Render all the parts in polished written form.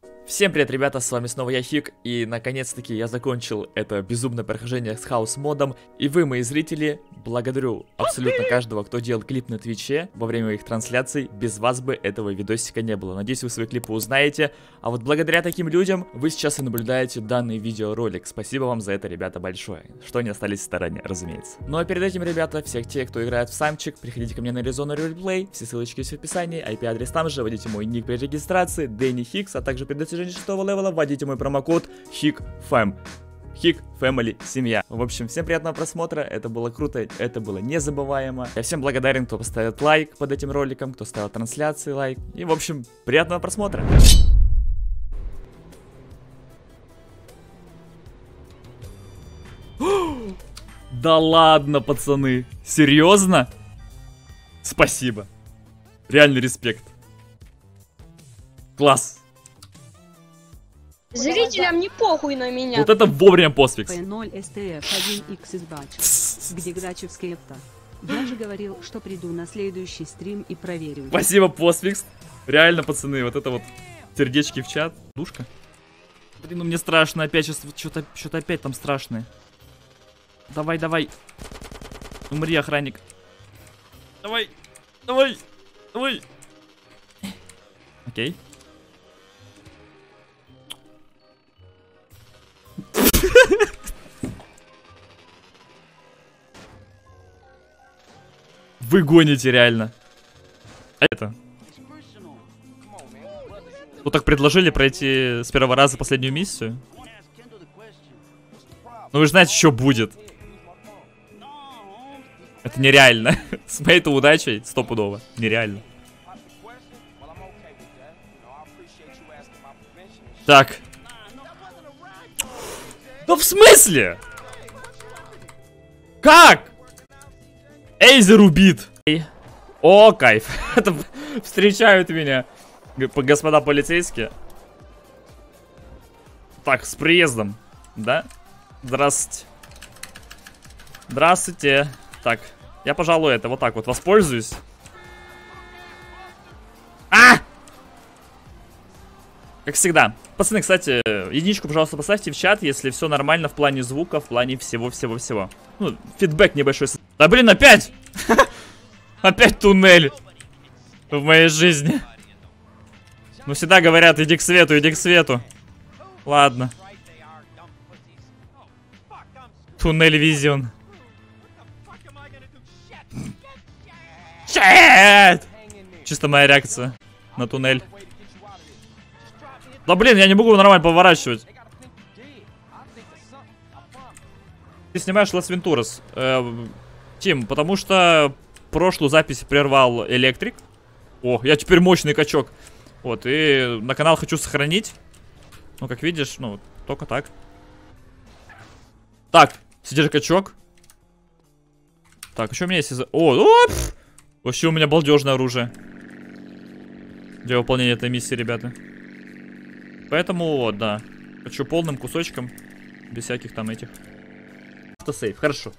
Всем привет, ребята, с вами снова я, Хик, и наконец-таки я закончил это безумное прохождение с хаос-модом. И вы, мои зрители, благодарю абсолютно каждого, кто делал клип на Твиче во время моих трансляций. Без вас бы этого видосика не было. Надеюсь, вы свои клипы узнаете. А вот благодаря таким людям вы сейчас и наблюдаете данный видеоролик. Спасибо вам за это, ребята, большое. Что не остались в стороне, разумеется. Ну а перед этим, ребята, всех тех, кто играет в самчик, приходите ко мне на Arizona Roleplay. Все ссылочки есть в описании, IP-адрес там же, вводите мой ник при регистрации, Дэнни Хикс, а также при достижении 6-го левела вводите мой промокод HIKFAM. Хик, Family, семья. В общем, всем приятного просмотра, это было круто, это было незабываемо. Я всем благодарен, кто поставит лайк под этим роликом, кто ставил трансляции лайк. И, в общем, приятного просмотра. Да ладно, пацаны, серьезно? Спасибо. Реальный респект. Класс. Зрителям не похуй на меня. Вот это вовремя постфикс. P0 STF 1X из Бач. Где Грачевский это? Я же говорил, что приду на следующий стрим и проверю. Спасибо, постфикс. Реально, пацаны, вот это вот сердечки в чат. Душка. Блин, ну мне страшно опять, сейчас что-то опять там страшное. Давай, давай. Умри, охранник. Давай, давай, давай. Окей. Вы гоните реально. А это? Вот так предложили пройти с первого раза последнюю миссию. Ну вы же знаете, что будет. Это нереально. С моей-то удачей стопудово. Нереально. Так. Да в смысле? Как? Эйзер убит. О, кайф. Это встречают меня господа полицейские. Так, с приездом. Да? Здравствуйте. Здравствуйте. Так, я, пожалуй, это вот так вот воспользуюсь. Как всегда. Пацаны, кстати, единичку, пожалуйста, поставьте в чат, если все нормально в плане звука, в плане всего-всего-всего. Ну, фидбэк небольшой. Да блин, опять! Опять туннель в моей жизни. Ну, всегда говорят, иди к свету, иди к свету. Ладно. Туннель визион. Щет! Чисто моя реакция на туннель. Да блин, я не могу нормально поворачивать. Ты снимаешь Лас Вентурас, Тим, потому что прошлую запись прервал электрик. О, я теперь мощный качок. Вот, и на канал хочу сохранить. Ну, как видишь, ну, только так. Так, сидишь качок. Так, еще у меня есть... Вообще у меня балдежное оружие для выполнения этой миссии, ребята. Поэтому вот, да. Хочу полным кусочком. Без всяких там этих. Автосейв, хорошо.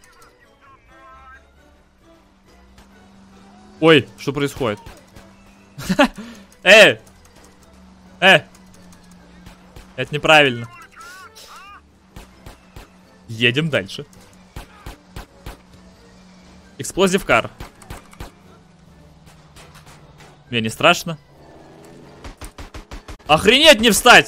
Ой, что происходит? Это неправильно. Едем дальше. Explosive car. Мне не страшно. Охренеть, не встать!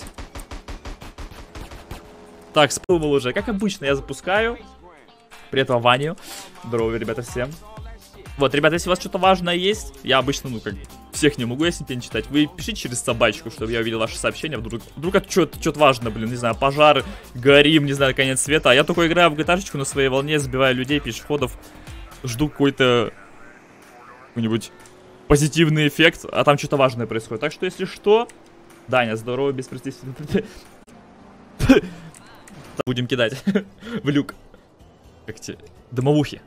Так, спрыгнул уже. Как обычно, я запускаю. Привет, Ваню. Здорово, ребята, всем. Вот, ребята, если у вас что-то важное есть, я обычно, ну, как, всех не могу, если не читать. Вы пишите через собачку, чтобы я увидел ваши сообщения. Вдруг это что-то важное, блин, не знаю, пожар, горим, не знаю, конец света. А я только играю в гитарочку на своей волне, забиваю людей, пешеходов. Жду какой-то позитивный эффект, а там что-то важное происходит. Так что, если что... Даня, здорово, без представителей. Будем кидать в люк. Как те дымовухи.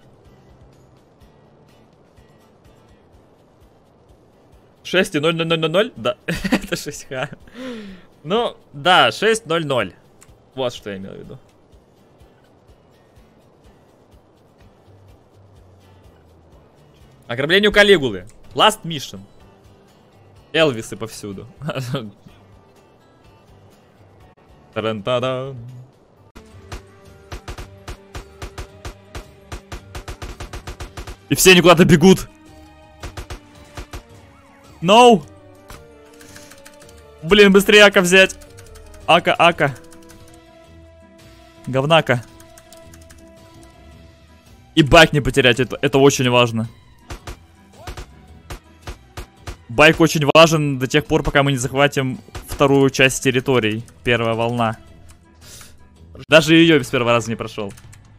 6:00:00. Да, это 6Х. Ну, да, 6:00. Вот что я имел в виду. Ограбление у Калигулы. Last Mission. Элвисы повсюду. Таран-та-дан. И все они куда-то бегут. No! Блин, быстрее Ака взять. Ака. Говнака. И байк не потерять, это очень важно. Байк очень важен до тех пор, пока мы не захватим вторую часть территорий. Первая волна. Даже ее с первого раза не прошел.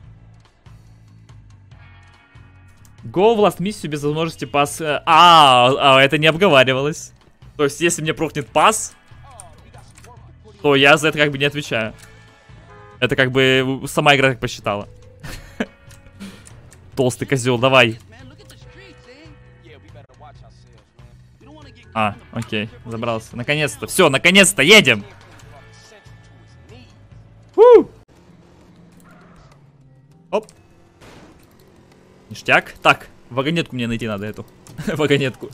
Go в ласт миссию без возможности пас. Это не обговаривалось. То есть, если мне прохнет пас, то я за это как бы не отвечаю. Это как бы сама игра так посчитала. Толстый козел, давай. Окей, забрался. Наконец-то. Все, наконец-то едем. Оп. Ништяк. Так, вагонетку мне найти надо эту. Вагонетку.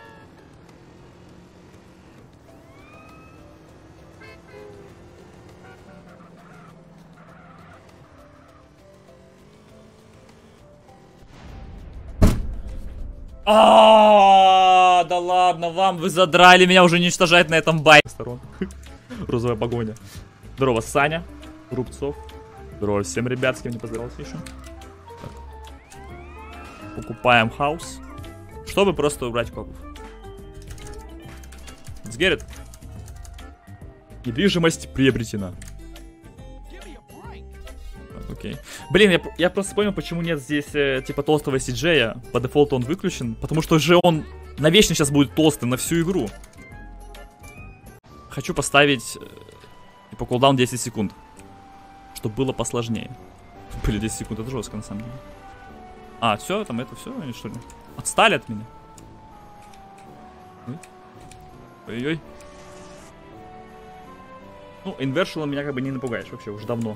Да ладно вам, вы задрали меня уже уничтожать на этом байке. Розовая погоня. Здорово, Саня. Рубцов. Здорово всем ребят, с кем не поздоровался еще. Так. Покупаем хаус, чтобы просто убрать копов. Let's get it. Недвижимость приобретена. Окей. Блин, я просто понял, почему нет здесь типа толстого CJ. По дефолту он выключен. Потому что же он навечно сейчас будет толстый на всю игру. Хочу поставить типа кулдаун 10 секунд. Чтобы было посложнее. Блин, 10 секунд это жестко на самом деле. Все, там это все, они что ли? Отстали от меня. Ой-ой. Ну, инвершилом меня как бы не напугаешь вообще уже давно.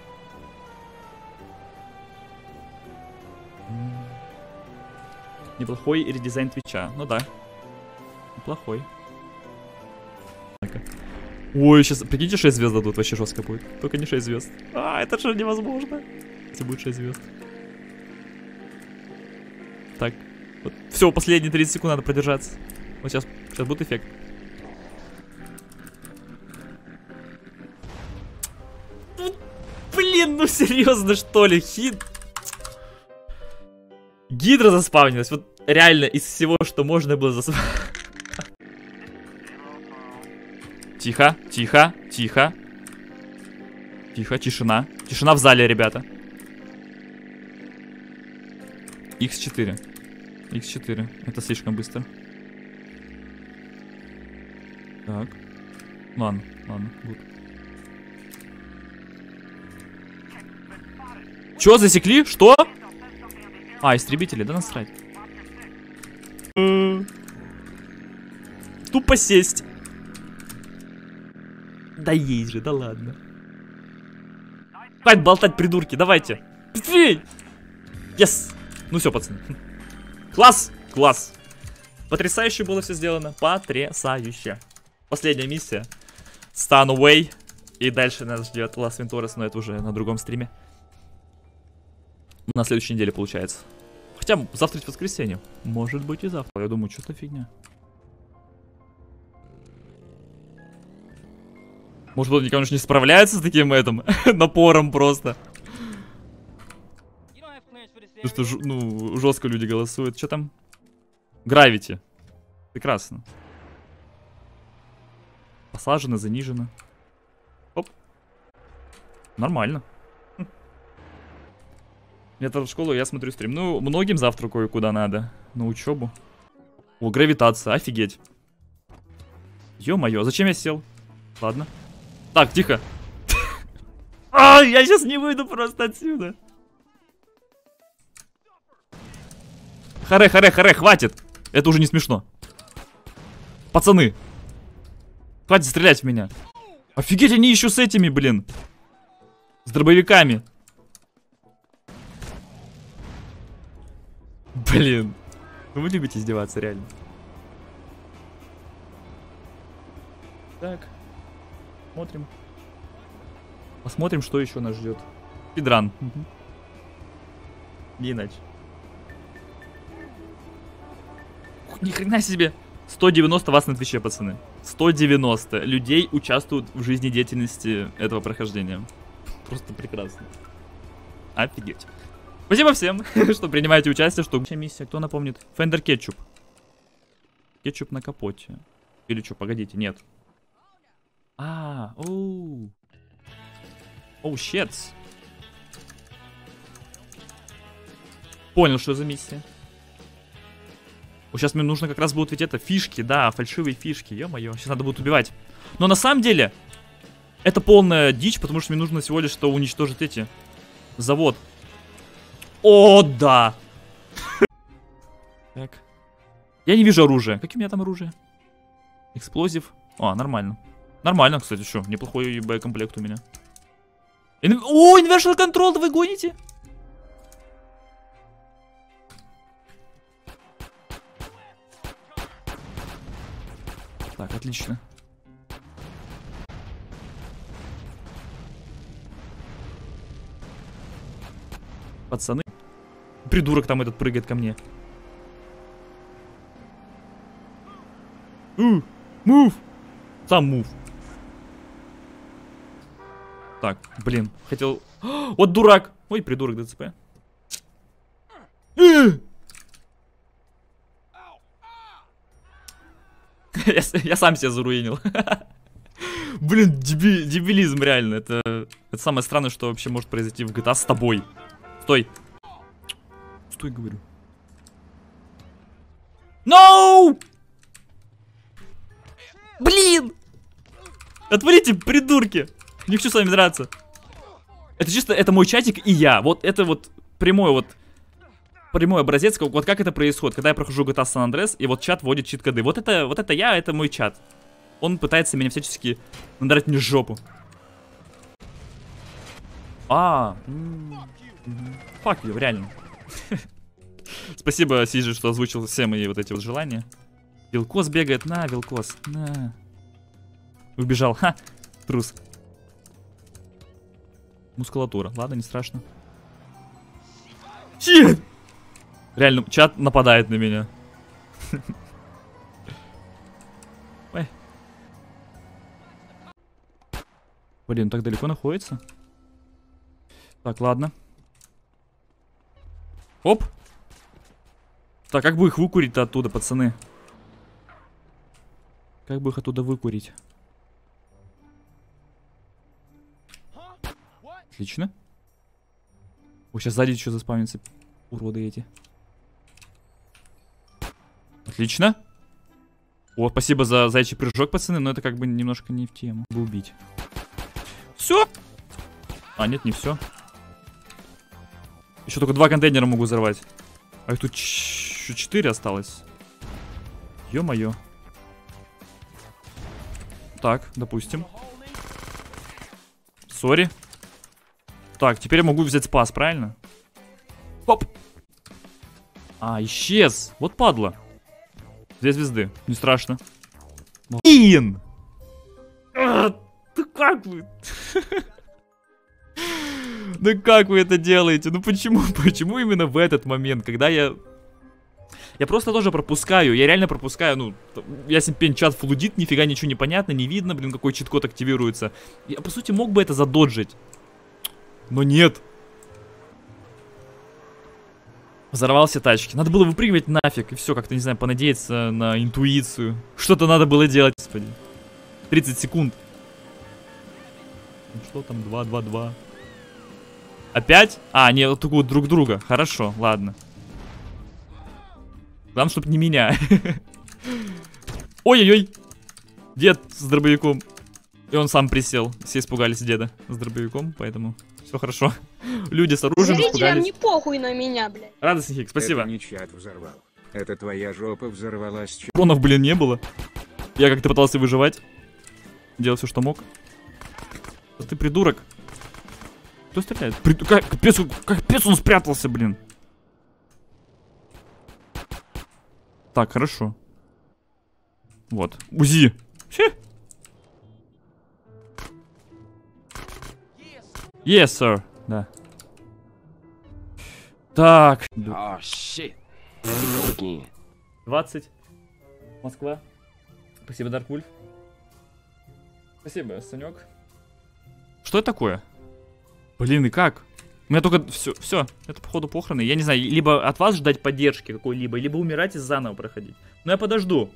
Неплохой редизайн Твича. Ну да. Неплохой. Ой, сейчас, прикиньте, 6 звезд дадут, вообще жестко будет. Только не 6 звезд. Это же невозможно. Если будет 6 звезд. Так. Вот. Все, последние 30 секунд надо продержаться. Вот сейчас будет эффект. Блин, ну серьезно, что ли? Гидра заспавнилась. Вот реально из всего, что можно было заспавнить. Тихо, тихо, тихо. Тихо, тишина. Тишина в зале, ребята. Х4. Х4. Это слишком быстро. Так. Ладно, ладно. Good. Чё, засекли? Что? Истребители, да насрать. Тупо сесть. Да есть же, да ладно. Хватит болтать, придурки, давайте. Быстрей! Yes! Ну все, пацаны. Класс! Класс! Потрясающе было все сделано. Потрясающе. Последняя миссия. Stun away. И дальше нас ждет Лас Вентурас, но это уже на другом стриме. На следующей неделе получается. Хотя завтра ведь воскресенье. Может быть и завтра. Я думаю, что-то фигня. Может быть, он, конечно, не справляется с таким напором просто. Потому что, ну, жестко люди голосуют. Что там? Гравити. Прекрасно. Посажено, занижено. Оп. Нормально. Это в школу, я смотрю стрим. Ну, многим завтра кое-куда надо. На учебу. О, гравитация, офигеть. Ё-моё, зачем я сел? Ладно. Так, тихо. Я сейчас не выйду просто отсюда. Харе, хватит. Это уже не смешно. Пацаны. Хватит стрелять в меня. Офигеть, они еще с этими, блин. С дробовиками. Блин. Вы любите издеваться, реально. Так. Смотрим. Посмотрим, что еще нас ждет. Спидран. Не иначе. Ух, ни хрена себе. 190 вас на Твиче, пацаны. 190 людей участвуют в жизнедеятельности этого прохождения. Просто прекрасно. Офигеть. Спасибо всем, что принимаете участие. Что миссия, кто напомнит? Фендер Кетчуп. Кетчуп на капоте. Или что, погодите, нет. Оу, щетс. Понял, что за миссия. Сейчас мне нужно как раз будут ведь это фишки, да, фальшивые фишки, ё-моё, сейчас надо будет убивать. Но на самом деле, это полная дичь, потому что мне нужно всего лишь что уничтожить эти. Завод. О, да! Так. Я не вижу оружия. Какие у меня там оружие? Эксплозив. Нормально. Нормально, кстати, что, неплохой боекомплект у меня. О, Inversion Control, вы гоните? Так, отлично. Пацаны. Придурок там этот прыгает ко мне. Мув! Сам мув. Так, блин, хотел... Вот дурак! Ой, придурок ДЦП. Я сам себя заруинил. Блин, дебилизм реально. Это самое странное, что вообще может произойти в GTA с тобой. Стой. Стой, говорю. No! Блин! Отвалите, придурки! Не хочу с вами драться. Это чисто, это мой чатик и я. Вот это вот прямой образец, вот как это происходит, когда я прохожу GTA San Andreas, и вот чат вводит чит-коды. Вот это я, это мой чат. Он пытается меня всячески надрать мне жопу. Fuck you, реально. Спасибо, Сиджи, что озвучил все мои вот эти вот желания. Вилкос бегает, на, Вилкос, на. Убежал, ха, трус. Мускулатура, ладно, не страшно. Щит! Реально, чат нападает на меня. Ой. Блин, так далеко находится. Так, ладно. Оп. Так, как бы их выкурить-то оттуда, пацаны? Как бы их оттуда выкурить? Отлично. О, сейчас сзади еще заспавнятся уроды эти. Отлично. О, спасибо за зайчий прыжок, пацаны, но это как бы немножко не в тему. Бы убить. Все? А, нет, не все. Еще только 2 контейнера могу взорвать. А их тут еще 4 осталось. Ё-моё. Так, допустим. Сори. Так, теперь я могу взять спас, правильно? Оп! Исчез. Вот падла. 2 звезды. Не страшно. Блин! Да как вы? Да как вы это делаете? Ну почему? Почему именно в этот момент, когда я... Я просто тоже пропускаю, я реально пропускаю, ну, ясен пень, чат флудит, нифига ничего не понятно, не видно, блин, какой чит-код активируется. Я, по сути, мог бы это задоджить. Но нет. Взорвал все тачки. Надо было выпрыгивать нафиг, и все, как-то, не знаю, понадеяться на интуицию. Что-то надо было делать, господи. 30 секунд. Ну, что там, 2, 2, 2. Опять? Они атакуют друг друга. Хорошо, ладно. Главное, чтобы не меня. Ой-ой-ой. Дед с дробовиком. И он сам присел. Все испугались деда с дробовиком, поэтому все хорошо. Люди с оружием Зрителям испугались. не похуй на меня, блядь. Радостный хик, спасибо. Это не чат взорвал. Это твоя жопа взорвалась. Патронов, блин, не было. Я как-то пытался выживать. Делал все, что мог. Да ты придурок. Кто стреляет? Капец он спрятался, блин. Так, хорошо. Вот. УЗИ. Фе. Yes, sir. Да. Так. Oh shit. Here we go again. 20. Москва. Спасибо, Дарквульф. Спасибо, Санек. Что это такое? Блин, и как? У меня только все, это походу похороны. Я не знаю, либо от вас ждать поддержки какой-либо, либо умирать и заново проходить. Но я подожду.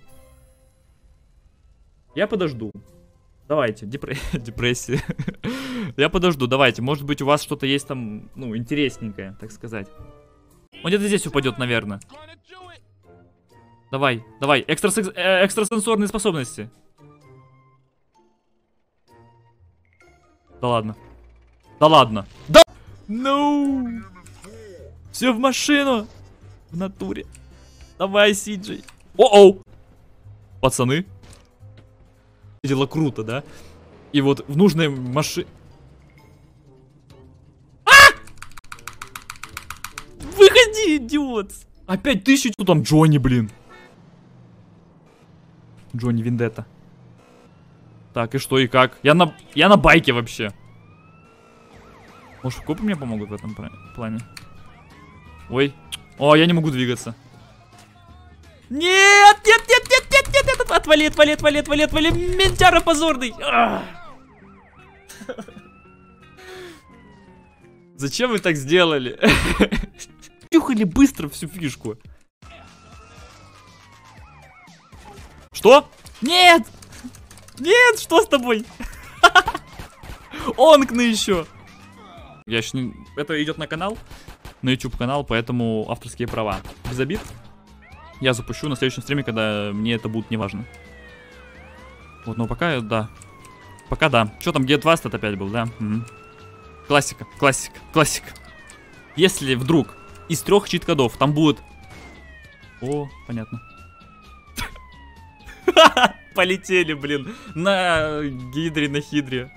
Я подожду. Давайте, депрессия. Я подожду, давайте. Может быть, у вас что-то есть там, ну, интересненькое, так сказать. Он где-то здесь упадет, наверное. Давай, давай, экстрасенсорные способности. Да ладно. Да ладно. Да! No! Все в машину! В натуре. Давай, Сиджей. О-оу! Пацаны. Дело круто, да? И вот в нужной машине... Выходи, идиот! Опять 1000... Что там Джонни, блин? Джонни Вендетта. Так, и что, и как? Я на байке вообще. Может, копы мне помогут в этом плане? Ой. О, я не могу двигаться. Нет, нет, нет, нет, нет, нет, нет. Отвали, отвали, отвали, отвали, отвали. Ментяра позорный. Зачем вы так сделали? Тюхали быстро всю фишку. Что? Нет! Нет, что с тобой? Онкны еще. Я еще не... Это идет на канал, на YouTube канал, поэтому авторские права. Без обид. Я запущу на следующем стриме, когда мне это будет неважно. Вот, но пока, да. Пока да. Что там, Get Wasted опять был, да? Угу. Классика, классика, классика. Если вдруг из 3 чит-кодов там будет... О, понятно. Полетели, блин. На гидре, на хидре.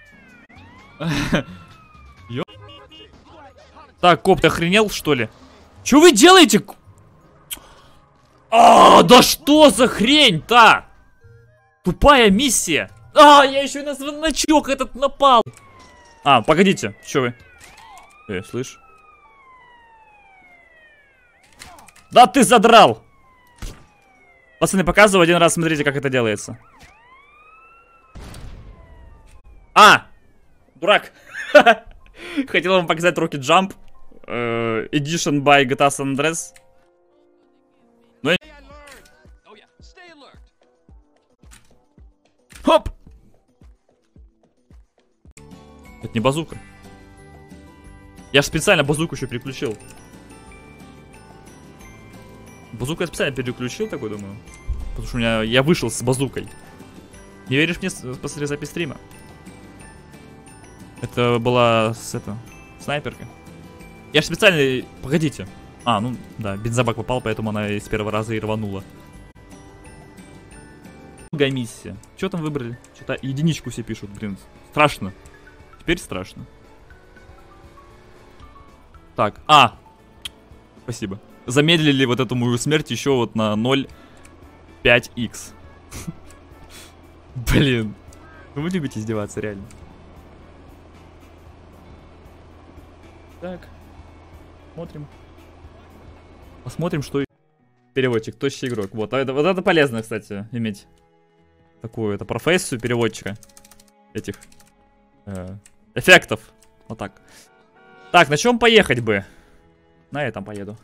Так, коп, ты охренел, что ли? Что вы делаете? А, да что за хрень-то? Тупая миссия. А, я еще и на звоночок этот напал. А, погодите, что вы? Слышь? Да ты задрал! Пацаны, показываю один раз, смотрите, как это делается. А! Дурак! Хотел вам показать Rocket Jump Edition by GTA San Andreas. Но... Хоп! Это не базука. Я же специально базуку еще переключил. Базуку я специально переключил, такой, думаю. Потому что я вышел с базукой. Не веришь мне? Посмотри запись стрима. Это была снайперка. Я же специально... Погодите. А, ну да, бензобак попал, поэтому она с первого раза и рванула. Долгая миссия. Что там выбрали? Что-то единичку все пишут, блин. Страшно. Теперь страшно. Так, спасибо. Замедлили вот эту мою смерть еще вот на 0,5х. Блин. Вы любите издеваться, реально. Так. Смотрим. Посмотрим, что... Переводчик, тощий игрок. Вот это полезно, кстати, иметь такую профессию переводчика. Этих эффектов. Вот так. Так, на чем поехать бы? На этом поеду.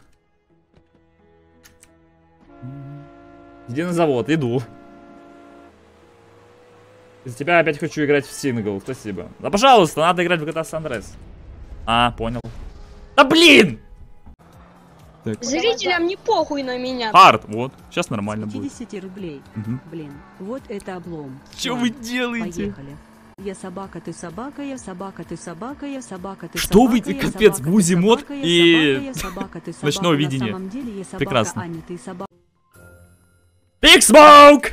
Иди на завод, иду. Из-за тебя опять хочу играть в сингл, спасибо. Да пожалуйста, надо играть в GTA San Andreas. А, понял. Да блин! Так. Зрителям не похуй на меня. Хард, вот, сейчас нормально будет. 50 рублей. Угу. Блин, вот это облом. Что вы делаете? Поехали. Я собака, ты собака, я собака, ты собака, я собака, ты что собака. Что вы, капец, музи-мод и ночного видения. Прекрасно. Аня, ты собака. Big Smoke!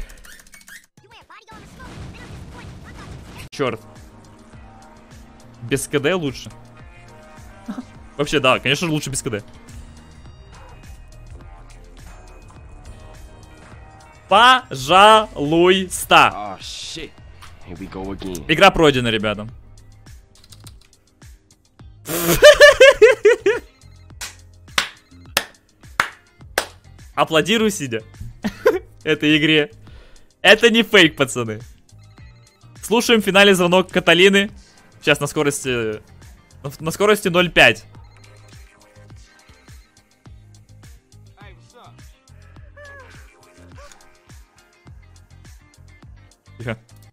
Черт. Без КД лучше. Вообще, да, конечно же, лучше без КД. Пожалуйста. Oh shit. Here we go again. Игра пройдена, ребята. Аплодирую, сидя. Этой игре. Это не фейк, пацаны. Слушаем в финале звонок Каталины. Сейчас на скорости... На скорости 0,5. Тихо.